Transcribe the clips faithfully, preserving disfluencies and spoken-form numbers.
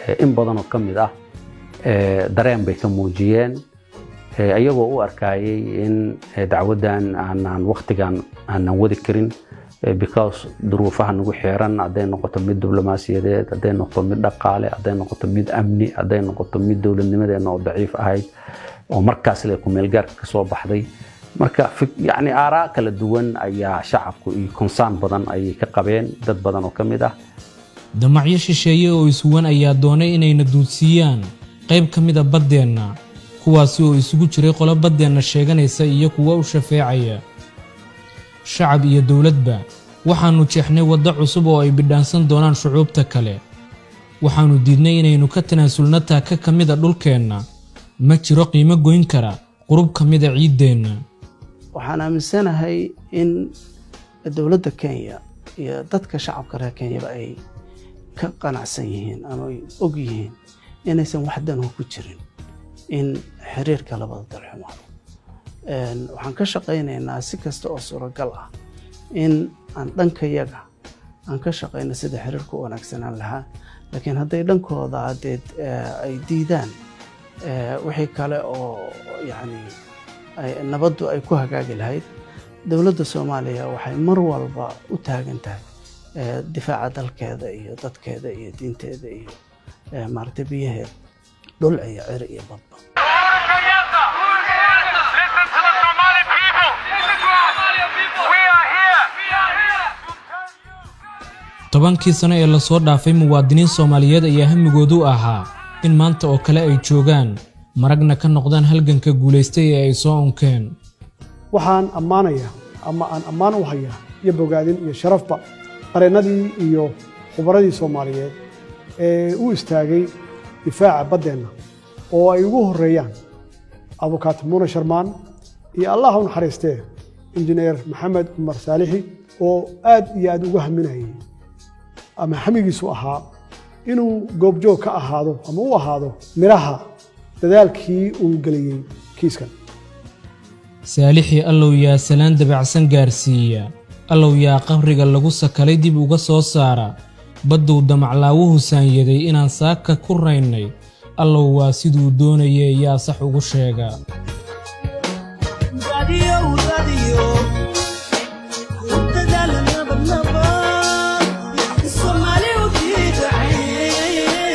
in badan oo kamid ah dareen bay ka muujiyeen ayagoo u arkayay in dacwadan aan waqtigan aan wadi karin because duruufaha nagu xeeran haday noqoto mid diblomaasiyadeed haday noqoto mid dhaqaale haday noqoto mid amni haday noqoto mid dawladnimadeena oo daciif ahayd oo markaas la ku meel gaarka ka soo baxday marka yani aaraa kala duwan ayaa shacabku iyo concern badan ay ka qabeen dad badan oo kamid ah damacyo shisheeye oo isuwan ayaa doonay inayna duudsiyaan qayb kamid ah badeena kuwaasi oo isugu jiray qolo badeena sheeganaysa iyo kuwa u shafeecaya shacab iyo dawladba waxaanu jeexnay wada cusub oo ay bidhaansan doonaan shucuubta kale waxaanu diidnay inaynu ka tanaasulna taaka kamid ah dhulkeena ma jiro qiimo goyn kara qurub kamid ah ciideena waxaan aaminsanahay in dawladda Kenya iyo dadka shacabka reer Kenya ay ka qanacsan yihiin ama ay og yihiin inaysan waxdan ku jirin in xiriirka labada dal xumaado een waxaan ka shaqeynaynaa si kasta oo suuragal ah in aan dhankayaga aan ka shaqeyno sida xiriirku wanaagsanaan lahaa laakiin haday dhankooda adeed ay diidaan wixii kale oo yani ay nabadu ay ku hagaagi lahayd dawladda Soomaaliya waxay mar walba u taagan tahay difaaca dalkeeda iyo dadkeeda iyo diinteeda iyo maartay biyaheeda dhul iyo cir iyo badba tobankii sano ee la soo dhaafay muwaadiniin Soomaaliyeed ayaa hamigoodu ahaa in maanta oo kale ay joogaan maragna ka noqdaan halganka guuleystay ee ay soo onkeen waxaan ammaanaya ama aan ammaan u hayaa iyo bogaadin iyo sharafba qareenadii iyo khubradii Soomaaliyeed ee u istaagay difaaca badeena oo ay ugu horeeyaan abukaat Muuna Sharmaan iyo Allah u naxariistay injineer Maxamed Umar Saalixi oo aad iyo aad ugu haminayay ama hamigiisu ahaa inuu goobjoog ka ahaado ama uu ahaado miraha dadaalkii uu galiyay kiiskan Saalixi allow yaa salaan dabacsan gaarsiiya allow yaa qabriga lagu sakalay dib uga soo saara baduu damaclaawuhu saanyaday inaan saaka ku raynay allow waa siduu doonayay yaa sax ugu sheega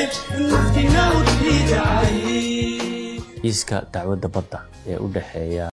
iska dacwadda badda ee u dhaxeeya